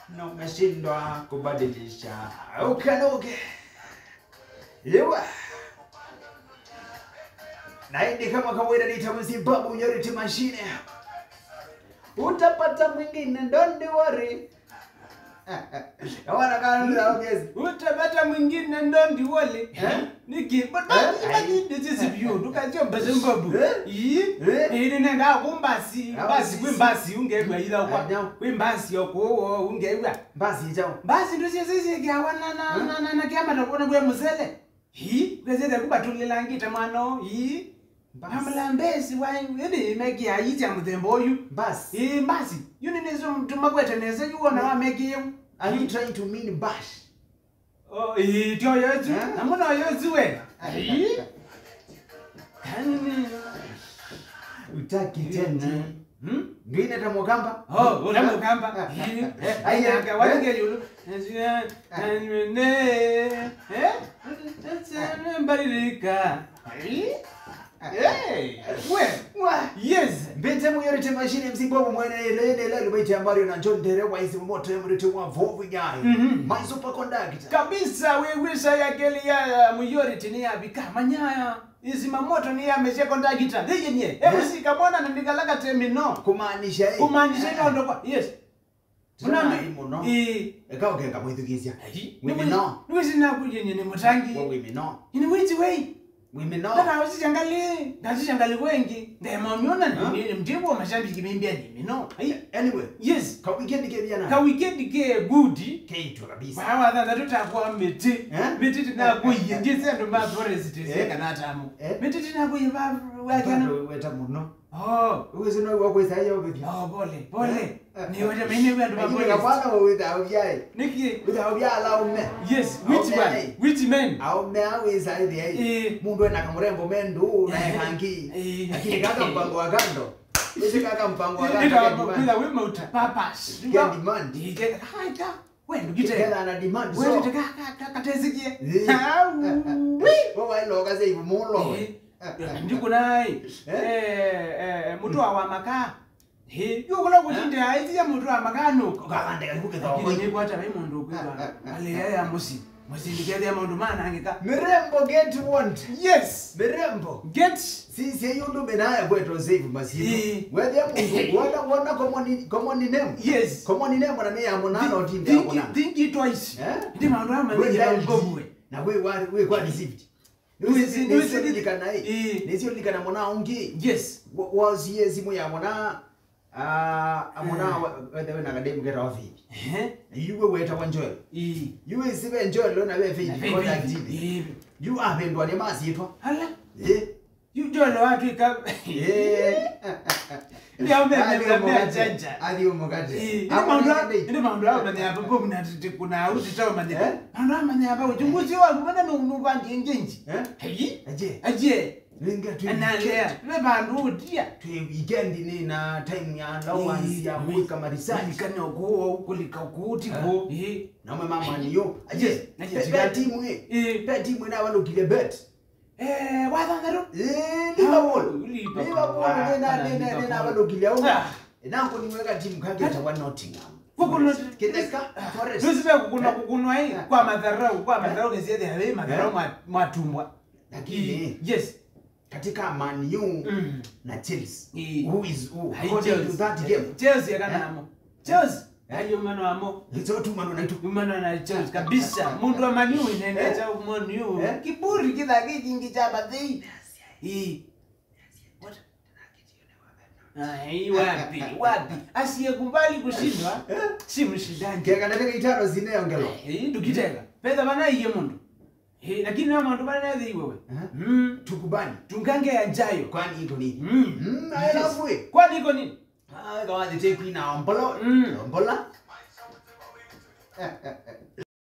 na umeshindwa kubadilisha. Ukanuke. Yewa. Na hii kama kawaida ni tamu Zimbabwe Unyority Machine. Utapata mwingine, don't worry. Hawana kana ongezi. Utapata mwingine don't worry. Niki, but this is view. Tukajua Zimbabwe. Ini nenda kumbasi, basi kwimbasi ungegwa ila kwa. Kwimbasi yoko ungegwa. Mbasi ijao. Basi ndo sisi kiawana na kiama takona bwe musele. Kwezete kubatulila ngita mwana. Amlambesi wayini meki ayija muthembo oyu. Mbasi. Mbasi. Yuni nizo mtumakwete nese yuona wa meki yu. Are you trying to mean bash? Oh, tiyo yozu. Namuna yozu we. Utaki tena. Ngine tamokamba? Oh, utamokamba. Ayaka wange yulu. Mbaririka. Hey, yes. Mbete Unyority Machine Zimbabwe mwene lele lubaiti ambayo na John Derewa isi moto emrite wa vovu nyai. My super conductor. Kabisa wisha ya keli ya Unyority ni abika manyaya. Izi mamoto ni ya meshe conductor. Yenye. Hebu sikamona na ndikalaka termino. Kumaanisha hii. Kumaanisha hii ndo kwa. Yes. Unani muno. Eka ogenga mwithugizia. Women no. Niwezi na kujenye ni mutangi. Women no. Ini witi wei. Women no. Kana wasichangali wengi. Ndema miona ni mjimbo wa mashambiki mimbia ni mino. Anyway. Yes. Ka weekend ke biana. Ka weekend ke good. Keito kabisa. Bawa dada tutakuwa miti. Miti tunakuye. Ndise ndo ma forest kana tamu. Miti tunakuye ba wakana. Weta muno. Oh, uwezi no wakwesa ya obethi. Oh, pole. Ni weta mimi ndo ma forest. Ngapana wita obyai. Niki. Wita obya la umme. Yes, which man? Au me aweza ile. Mundu ena kamurembo mendu na hangi. Lakini kaka mpango wa kando. Ese kaka mpango wa kando. Bila wema utapapas. Get demand. Haita. Wewe ngite. Kela ana demand. Wewe katezikie. Wewe loga sasa hivi mulo. Ndiko nai. Mutu wa maka. Yuko kutinde haiti ya mutu wa makano. Kakande kabuke tawo. Ni kwata mai mundu kwa. Ale ya musi. Musindikele ya mundu mana angeka. Mirembo get want. Yes. Mirembo. Get. Sisi yundu benaya kwetu save masito. Wewe mundu wana common name. Yes. Common name na meya monano timbe akona. Think it twice. Ndi mandu amani ya ngomwe. Na wewe kwa received. Nisi likana hii. Nisi likana mona ungi. Yes. Was yezi mo ya mona amona wewe na kadem get off hivi. Yuwe weta wanjoy. Yuwe sibe enjoy lo na wewe hivi contact hivi. You are bendwa ni masito. Hala. You jolo watu ika. Ndio mbele chacha. Adio mogaje. Ndio mandu hao ndani hapa bomu na kuna uti tawo mande. Mandu mande hapa uchunguzi wa mbona nubandi ngenji. Aje. Linga tu. Analea. We bandu dia. Tu weekend ni na time ya allowance ya kuweka marisani kana go kulika kuti go. Na mama niyo. Aje. Bet timu na walokile bet. Wadangaro. Liverpool nena walokile au. Nango niweka timu kage ta Nottingham. Kukuno Kedeka Forest. Tusibe kukunwa hii kwa madharau ngezede hawe madharau matumbwa. Lakini yes. Katika Man U na Chelsea. Who is who? According to that game. Chelsea kana amo. Chelsea. Hayo mano amo. Hizo tu mano na tu. Mano na Chelsea kabisa. Mundu wa Man U inaenda cha Man U. Kiburi kila kingi cha badhi. What? Wapi? Asiyekubali kushindwa si mshindani. Kega nataka itaro zine ongelo. Ndukiteka. Pesa bana iye mundu. Lakini na mandu bana nazi wewe. Tukubani. Tungange yajayo. Kwani iko nini? Alafu kwani iko nini? Gawa the take na ombola. Ombola.